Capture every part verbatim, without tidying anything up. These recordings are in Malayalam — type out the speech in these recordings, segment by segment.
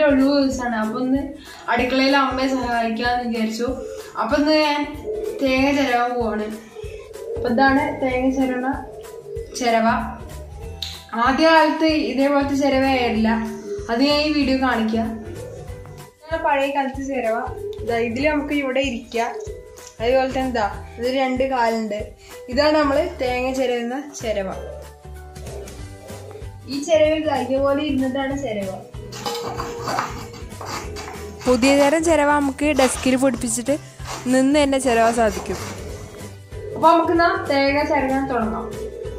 ഒഴിവ് ദിവസമാണ്. അപ്പൊ ഒന്ന് അടുക്കളയിൽ അമ്മയെ സഹായിക്കാന്ന് വിചാരിച്ചു. അപ്പൊ ഒന്ന് ഞാൻ തേങ്ങ ചിരവാൻ പോവാണ്. അപ്പൊ ഇതാണ് തേങ്ങ ചിരവണ ചിരവ. ആദ്യ കാലത്ത് ഇതേപോലത്തെ ചിരവയായില്ല, അത് ഞാൻ ഈ വീഡിയോ കാണിക്കാം. പഴയ കാലത്ത് ചിരവ ഇതില് നമുക്ക് ഇവിടെ ഇരിക്കാം. അതേപോലെ തന്നെ ഇതാ ഇത് രണ്ട് കാലുണ്ട്. ഇതാണ് നമ്മള് തേങ്ങ ചിരവുന്ന ചിരവ. ഈ ചിരവിൽ ഇതേപോലെ ഇരുന്നിട്ടാണ് ചിരവ. പുതിയ തരം ചിരവ നമുക്ക് ഡെസ്കിൽ പിടിപ്പിച്ചിട്ട് നിന്ന് തന്നെ ചിരവാൻ സാധിക്കും. അപ്പൊ നമുക്ക് തേങ്ങ ചിരകാൻ തുടങ്ങാം.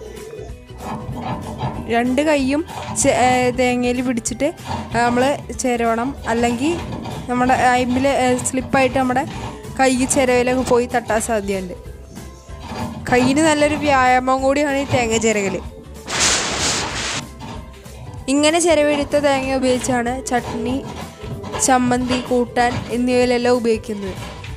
രണ്ട് കൈയും തേങ്ങയിൽ പിടിച്ചിട്ട് നമ്മൾ ചിരവണം, അല്ലെങ്കിൽ നമ്മുടെ അയിമ്പിൽ സ്ലിപ്പായിട്ട് നമ്മുടെ കൈ ചിരവിലൊക്കെ പോയി തട്ടാൻ സാധ്യതയുണ്ട്. കൈയിന് നല്ലൊരു വ്യായാമം കൂടിയാണ് ഈ തേങ്ങ ചിരകൽ. ഇങ്ങനെ ചിരവെടുത്ത തേങ്ങ ഉപയോഗിച്ചാണ് ചട്നി, ചമ്മന്തി, കൂട്ടാൻ എന്നിവയിലെല്ലാം ഉപയോഗിക്കുന്നത്.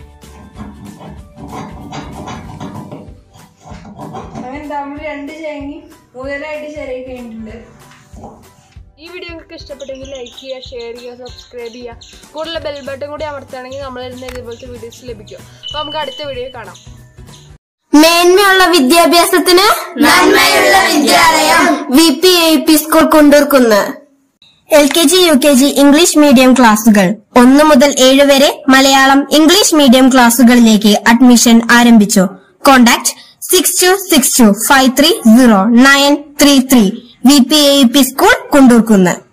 അങ്ങനെ നമ്മൾ രണ്ട് തേങ്ങയും മുതലായിട്ട് ചിരകി കഴിഞ്ഞിട്ടുണ്ട്. ഈ വീഡിയോ നിങ്ങൾക്ക് ഇഷ്ടപ്പെട്ടെങ്കിൽ ലൈക്ക് ചെയ്യുക, ഷെയർ ചെയ്യുക, സബ്സ്ക്രൈബ് ചെയ്യുക. കൂടുതൽ ബെൽ ബട്ടൺ കൂടി അമർത്തുകയാണെങ്കിൽ നമ്മൾ വരുന്ന ഇതുപോലത്തെ വീഡിയോസ് ലഭിക്കും. അപ്പോൾ നമുക്ക് അടുത്ത വീഡിയോ കാണാം. മേന്മയുള്ള വിദ്യാഭ്യാസത്തിന് നന്മയുള്ള വിദ്യാലയം V P A P school Kundoorkunnu. L K G U K G English medium ക്ലാസുകൾ ഒന്ന് മുതൽ ഏഴ് വരെ മലയാളം ഇംഗ്ലീഷ് മീഡിയം ക്ലാസുകളിലേക്ക് അഡ്മിഷൻ ആരംഭിച്ചു. Contact six two six two five three zero nine three three. V P A P school Kundoorkunnu.